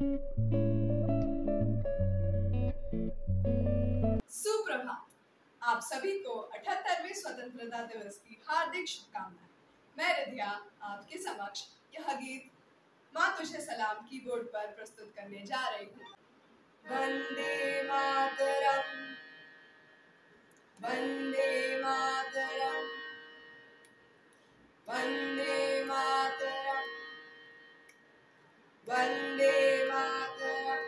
सुप्रभात। आप सभी को 78वें स्वतंत्रता दिवस की हार्दिक शुभकामनाएं। मैं रिधिया आपके समक्ष यह गीत माँ तुझे सलाम कीबोर्ड पर प्रस्तुत करने जा रही हूँ। वंदे मातरम, वंदे मातरम, वंदे मातरम, वंदे मातरम।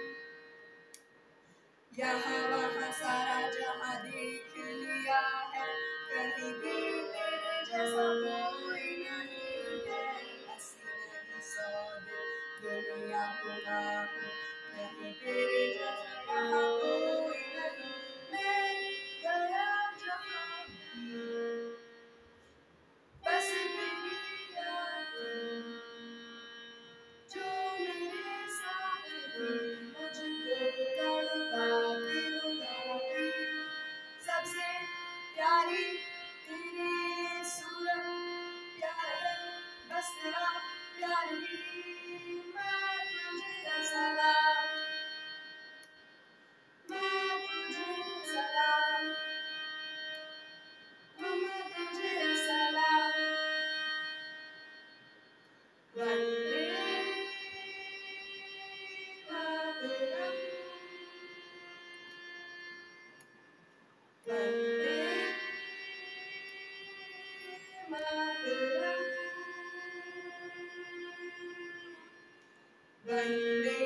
यहाँ वहाँ सारा जहाँ देख लिया है, कहीं भी तेरे जैसा कोई नहीं है। अस्सी नहीं 100 दुनिया गुनाह, कहीं तेरे जैसा यहाँ कोई नहीं। मैं गया जहाँ भी, बस तेरी याद जो मेरे साथ थी, मुझको तड़पाती रुलाती। सबसे प्यारी तेरी ये सूरत, प्यार है बस तेरा प्यार ही। मैं तुझे सलाम, मैं तुझे सलाम, मैं तुझे सलाम। वंदे मातरम, वंदे मातरम, वंदे